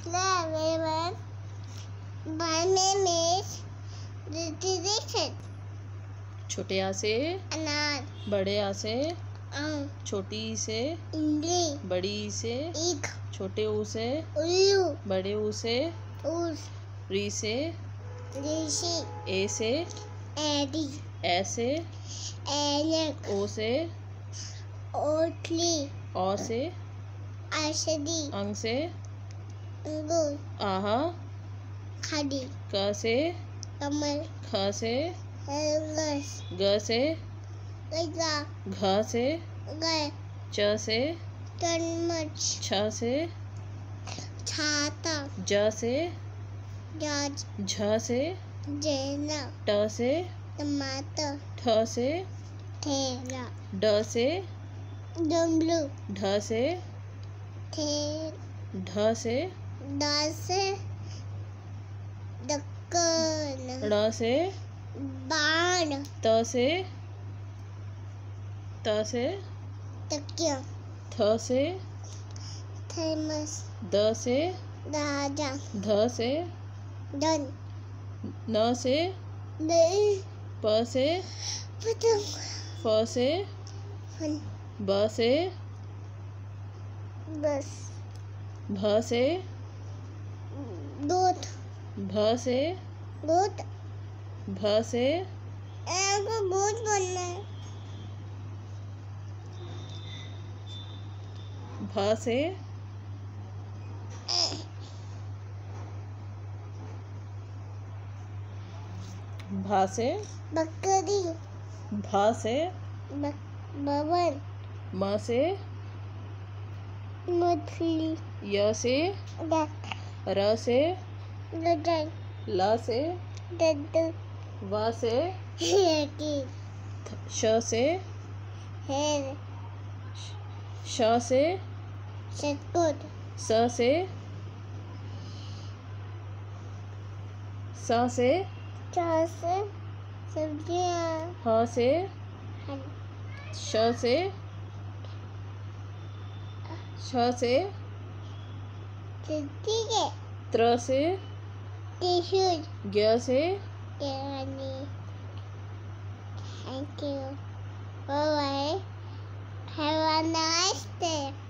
Hello everyone. My name is Ritik. छोटे आ से अनार, बड़े आ से आम, छोटी ई से इमली, बड़ी ई से ईख, छोटे ऊ से उल्लू, बड़े ऊ से ऊस, री से ऋषि, ए से एडी, ए से ऐनक, ओ से ओटली, औ से औषधि, अंग से अंगूर, आहा खादी, क से कमल, ख से खरगोश, ग से गजा, घ से गाय, च से चम्मच, छ से छाता, ज से जज, झ से जेना, ट से टमाटर, ठ से ठेला, ड से डमरू, ढ से थे, ढ से दस, ढक्कन, ड़ से बाण, त से तकिया, थ से थर्मस, द से राजा, ध से डन, न से नहीं, प से पतंग, फ से फन, ब से बस, भ से दूध, भ से दूध, भ से ऐसे दूध बनना है, भ से भा से बकरी, भा से बबन, म से मछली, य से डक, र से गदर, ल से डड्डू, व से हेकी, श से हेर, श से शतकुट, स से चार से सब्जियां, ह से श से चिट्ठी के, त्र से टिश्यूज, ज्ञ से केरानी, thank you, bye bye, have a nice day.